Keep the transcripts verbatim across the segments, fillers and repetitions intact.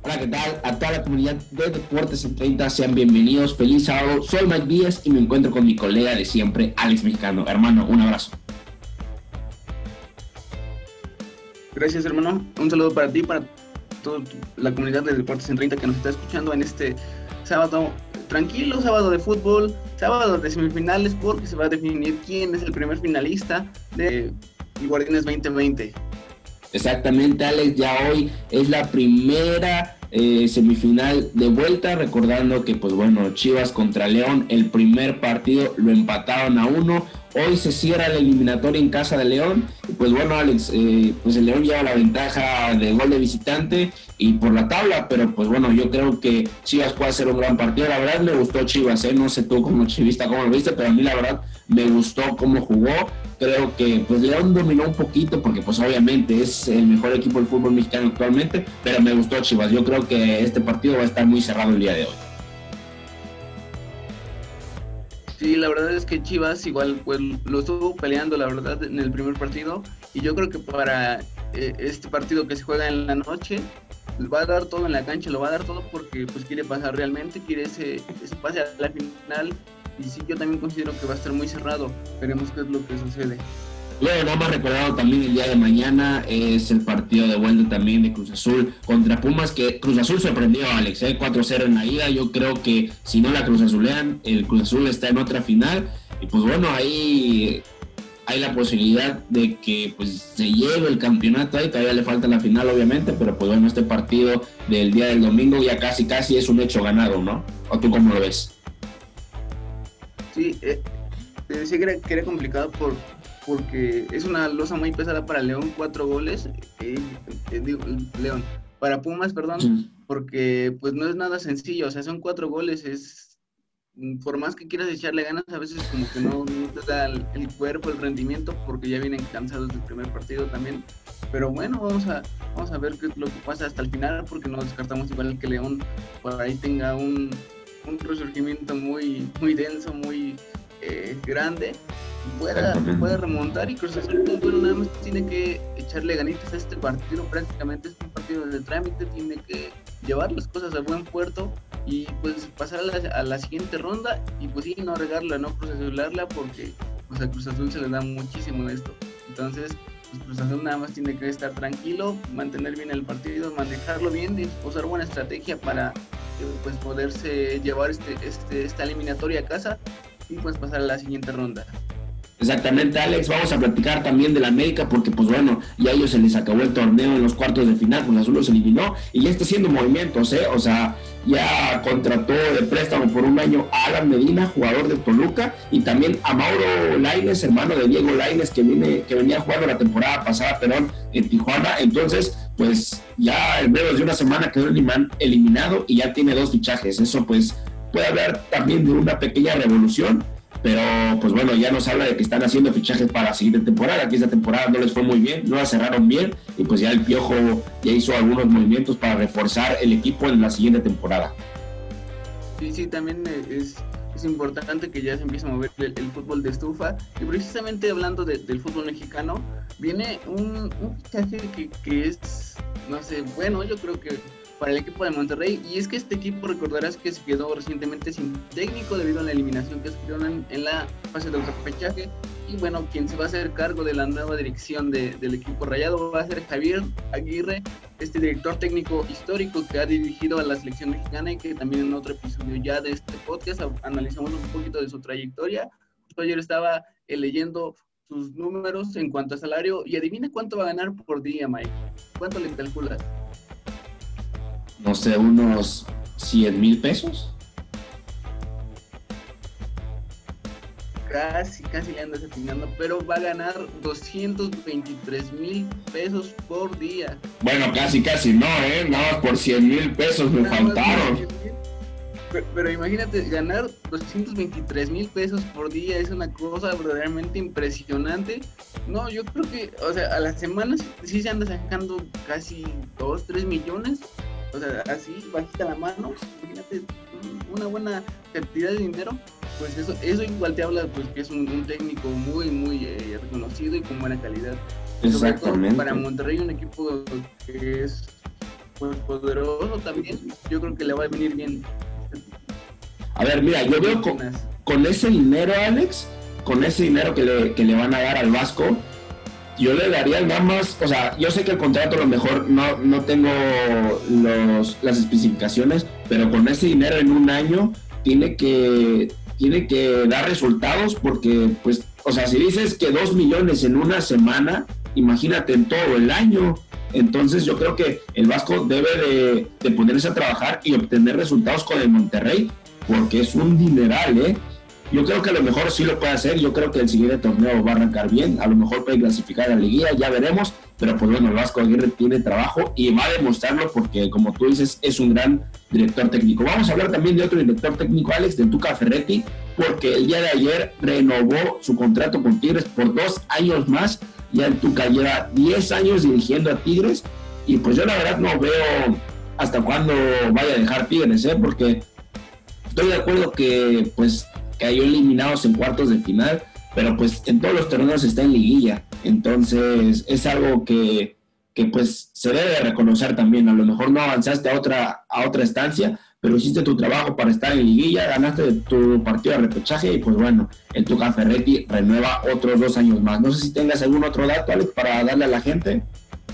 Hola, ¿qué tal? A toda la comunidad de Deportes en treinta, sean bienvenidos. Feliz sábado. Soy Mike Díaz y me encuentro con mi colega de siempre, Alex Mexicano. Hermano, un abrazo. Gracias, hermano. Un saludo para ti, para toda la comunidad de Deportes en treinta que nos está escuchando en este sábado tranquilo, sábado de fútbol, sábado de semifinales, porque se va a definir quién es el primer finalista de Guardianes veinte veinte. Exactamente, Alex, ya hoy es la primera eh, semifinal de vuelta, recordando que, pues bueno, Chivas contra León, el primer partido lo empataron a uno. Hoy se cierra la eliminatoria en casa de León. Y pues bueno, Alex, eh, pues el León lleva la ventaja de gol de visitante y por la tabla, pero pues bueno, yo creo que Chivas puede hacer un gran partido. La verdad me gustó Chivas, ¿eh? No sé tú como chivista cómo lo viste, pero a mí la verdad me gustó cómo jugó. Creo que pues León dominó un poquito porque pues obviamente es el mejor equipo del fútbol mexicano actualmente, pero me gustó Chivas. Yo creo que este partido va a estar muy cerrado el día de hoy. Sí, la verdad es que Chivas igual pues lo estuvo peleando, la verdad, en el primer partido, y yo creo que para eh, este partido que se juega en la noche va a dar todo en la cancha, lo va a dar todo porque pues quiere pasar realmente, quiere ese, ese pase a la final, y sí, yo también considero que va a estar muy cerrado. Veremos qué es lo que sucede. Luego, nada más recordado también el día de mañana es el partido de vuelta también de Cruz Azul contra Pumas, que Cruz Azul sorprendió a Alex, ¿eh? cuatro cero en la ida. Yo creo que si no la Cruz Azulean, el Cruz Azul está en otra final. Y pues bueno, ahí hay la posibilidad de que pues se lleve el campeonato ahí. Todavía le falta la final, obviamente, pero pues bueno, este partido del día del domingo ya casi casi es un hecho ganado, ¿no? ¿O tú cómo lo ves? Sí, eh, te decía que era, que era complicado por porque es una losa muy pesada para León, cuatro goles, eh, eh, digo, León, para Pumas, perdón, sí. Porque pues no es nada sencillo, o sea, son cuatro goles, es, por más que quieras echarle ganas, a veces como que no, no te da el, el cuerpo, el rendimiento, porque ya vienen cansados del primer partido también, pero bueno, vamos a, vamos a ver qué es lo que pasa hasta el final, porque no descartamos igual que León por ahí tenga un, un resurgimiento muy, muy denso, muy eh, grande, Pueda, pueda remontar, y Cruz Azul bueno, nada más tiene que echarle ganitas a este partido. Prácticamente es un partido de trámite, tiene que llevar las cosas a buen puerto y pues pasar a la, a la siguiente ronda, y pues sí, no regarla, no Cruz Azularla, porque pues a Cruz Azul se le da muchísimo esto. Entonces pues Cruz Azul nada más tiene que estar tranquilo, mantener bien el partido, manejarlo bien y usar buena estrategia para eh, pues poderse llevar este, este, esta eliminatoria a casa y pues pasar a la siguiente ronda. Exactamente, Alex, vamos a platicar también de la América porque pues bueno, ya a ellos se les acabó el torneo en los cuartos de final, Cruz Azul los eliminó y ya está haciendo movimientos, ¿eh? O sea, ya contrató de préstamo por un año a Alan Medina, jugador de Toluca, y también a Mauro Lainez, hermano de Diego Lainez, que, viene, que venía jugando la temporada pasada, perdón, en Tijuana. Entonces, pues ya en menos de una semana quedó eliminado y ya tiene dos fichajes. Eso pues puede hablar también de una pequeña revolución. Pero pues bueno, ya nos habla de que están haciendo fichajes para la siguiente temporada, que esta temporada no les fue muy bien, no la cerraron bien, y pues ya el Piojo ya hizo algunos movimientos para reforzar el equipo en la siguiente temporada. Sí, sí, también es, es importante que ya se empiece a mover el, el fútbol de estufa, y precisamente hablando de, del fútbol mexicano, viene un, un fichaje que, que es, no sé, bueno, yo creo que para el equipo de Monterrey, y es que este equipo recordarás que se quedó recientemente sin técnico debido a la eliminación que sufrieron en la fase del repechaje, y bueno, quien se va a hacer cargo de la nueva dirección de, del equipo rayado va a ser Javier Aguirre, este director técnico histórico que ha dirigido a la selección mexicana y que también en otro episodio ya de este podcast analizamos un poquito de su trayectoria. Justo ayer estaba eh, leyendo sus números en cuanto a salario, y adivina cuánto va a ganar por día, Mike. ¿Cuánto le calculas? No sé, unos cien mil pesos. Casi, casi le andas atinando, pero va a ganar doscientos veintitrés mil pesos por día. Bueno, casi, casi no, ¿eh? Nada más por cien mil pesos me Nada faltaron. Pero, pero imagínate, ganar doscientos veintitrés mil pesos por día es una cosa verdaderamente impresionante. No, yo creo que, o sea, a las semanas sí se anda sacando casi dos, tres millones. O sea, así, bajita la mano, imagínate una buena cantidad de dinero, pues eso, eso igual te habla pues que es un, un técnico muy, muy eh, reconocido y con buena calidad. Exactamente. Sobre todo para Monterrey, un equipo que es pues, poderoso también, yo creo que le va a venir bien. A ver, mira, yo veo con, con ese dinero, Alex, con ese dinero que le, que le van a dar al Vasco, yo le daría nada más, o sea, yo sé que el contrato a lo mejor no, no tengo los, las especificaciones, pero con ese dinero en un año tiene que, tiene que dar resultados, porque, pues, o sea, si dices que dos millones en una semana, imagínate en todo el año. Entonces yo creo que el Vasco debe de, de ponerse a trabajar y obtener resultados con el Monterrey, porque es un dineral, ¿eh? Yo creo que a lo mejor sí lo puede hacer, yo creo que el siguiente torneo va a arrancar bien, a lo mejor puede clasificar a la liguilla, ya veremos, pero pues bueno, el Vasco Aguirre tiene trabajo y va a demostrarlo porque, como tú dices, es un gran director técnico. Vamos a hablar también de otro director técnico, Alex, de Tuca Ferretti, porque el día de ayer renovó su contrato con Tigres por dos años más. Ya el Tuca lleva diez años dirigiendo a Tigres y pues yo la verdad no veo hasta cuándo vaya a dejar Tigres, ¿eh? Porque estoy de acuerdo que pues cayó eliminados en cuartos de final, pero pues en todos los torneos está en liguilla, entonces es algo que, que pues se debe reconocer también. A lo mejor no avanzaste a otra, a otra estancia, pero hiciste tu trabajo para estar en liguilla, ganaste tu partido de repechaje y pues bueno, el Tuca Ferretti renueva otros dos años más. No sé si tengas algún otro dato, Alex, para darle a la gente.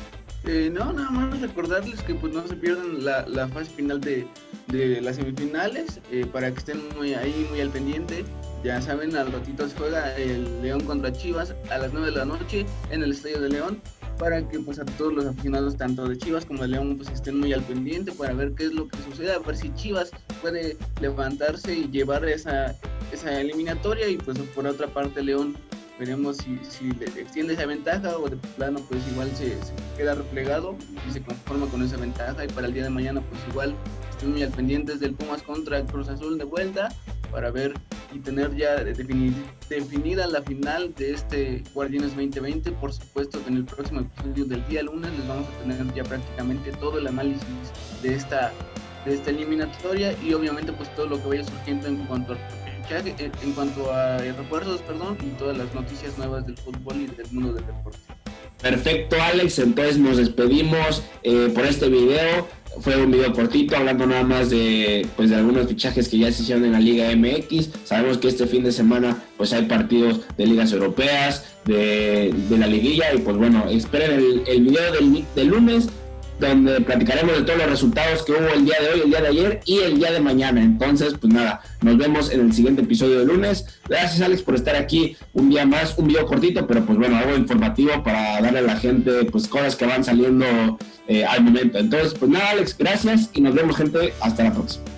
Eh, no, nada más recordarles que pues no se pierdan la, la fase final de, de las semifinales, eh, para que estén muy ahí, muy al pendiente. Ya saben, al ratito se juega el León contra Chivas a las nueve de la noche en el Estadio de León, para que pues a todos los aficionados tanto de Chivas como de León pues estén muy al pendiente para ver qué es lo que sucede, a ver si Chivas puede levantarse y llevar esa, esa eliminatoria, y pues por otra parte León veremos si, si le extiende esa ventaja o de plano pues igual se, se queda replegado y se conforma con esa ventaja. Y para el día de mañana pues igual estén muy al pendientes del Pumas contra Cruz Azul de vuelta, para ver y tener ya definid, definida la final de este Guardianes veinte veinte. Por supuesto que en el próximo episodio del día lunes les vamos a tener ya prácticamente todo el análisis de esta, de esta eliminatoria, y obviamente pues todo lo que vaya surgiendo en cuanto a en cuanto a refuerzos, perdón, y todas las noticias nuevas del fútbol y del mundo del deporte. Perfecto, Alex, entonces nos despedimos eh, por este video. Fue un video cortito hablando nada más de pues de algunos fichajes que ya se hicieron en la Liga M X. Sabemos que este fin de semana pues hay partidos de ligas europeas, de, de la liguilla, y pues bueno, esperen el, el video del, del lunes, donde platicaremos de todos los resultados que hubo el día de hoy, el día de ayer y el día de mañana. Entonces, pues nada, nos vemos en el siguiente episodio de lunes. Gracias, Alex, por estar aquí un día más, un video cortito, pero pues bueno, algo informativo para darle a la gente pues cosas que van saliendo eh, al momento. Entonces, pues nada, Alex, gracias y nos vemos, gente, hasta la próxima.